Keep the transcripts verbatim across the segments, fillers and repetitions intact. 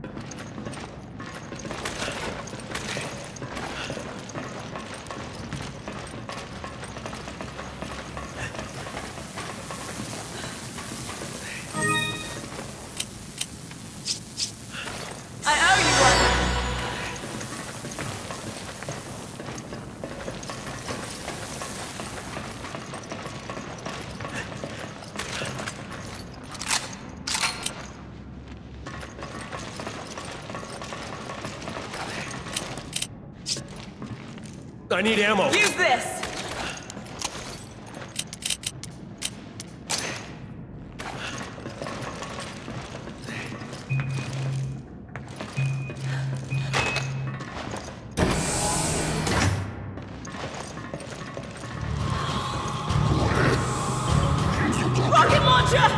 I need ammo. Use this! Rocket launcher!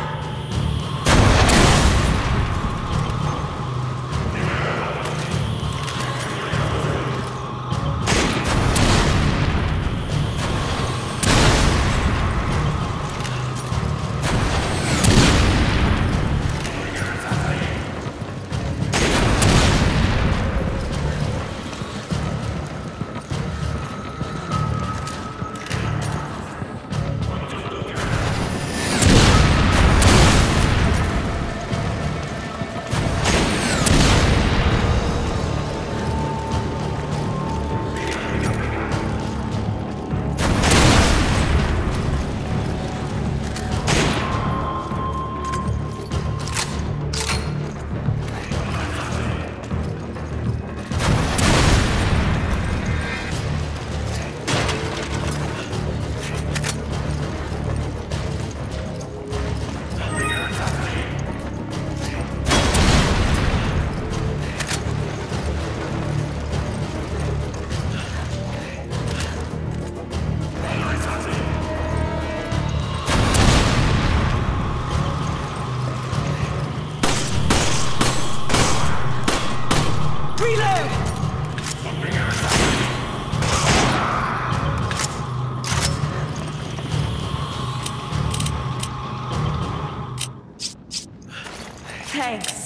Thanks.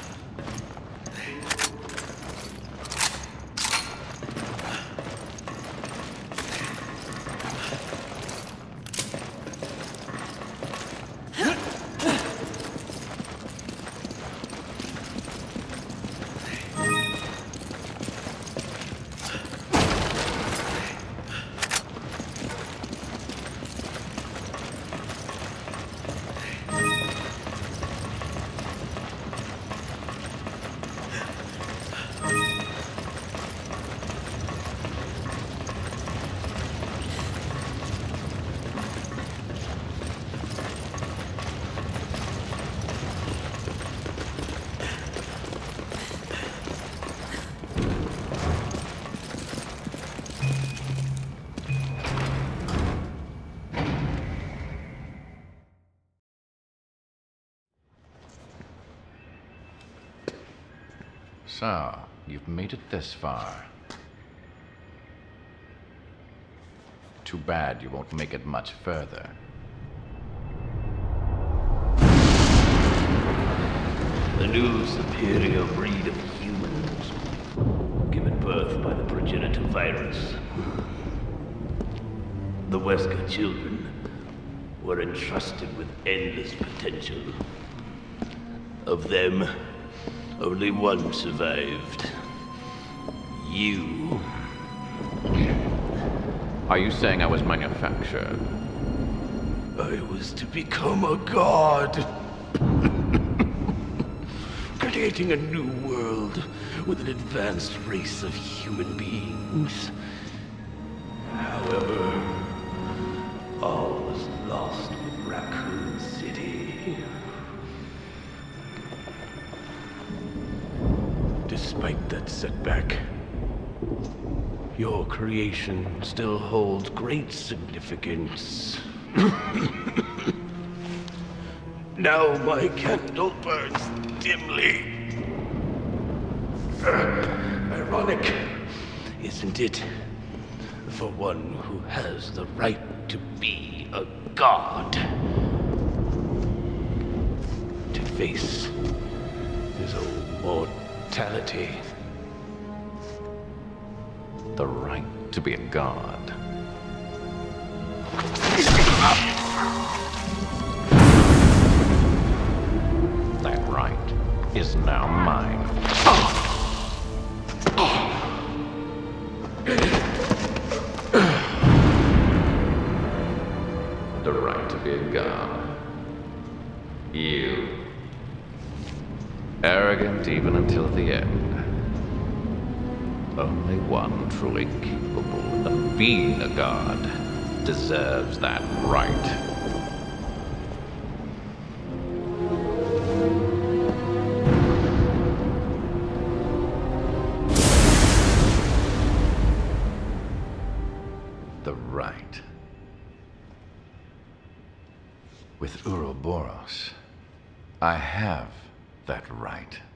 So, you've made it this far. Too bad you won't make it much further. A new superior breed of humans, given birth by the progenitor virus. The Wesker children were entrusted with endless potential. Of them, only one survived. You. Are you saying I was manufactured? I was to become a god. Creating a new world with an advanced race of human beings. However, all was lost with Raccoon City. Despite that setback, your creation still holds great significance. Now my candle burns dimly. Ironic, isn't it? For one who has the right to be a god. To face his own mortality. immortality. The right to be a god. That right is now mine. The right to be a god. You. Arrogant even until the end. Only one truly capable of being a god deserves that right. The right. With Uroboros, I have that right.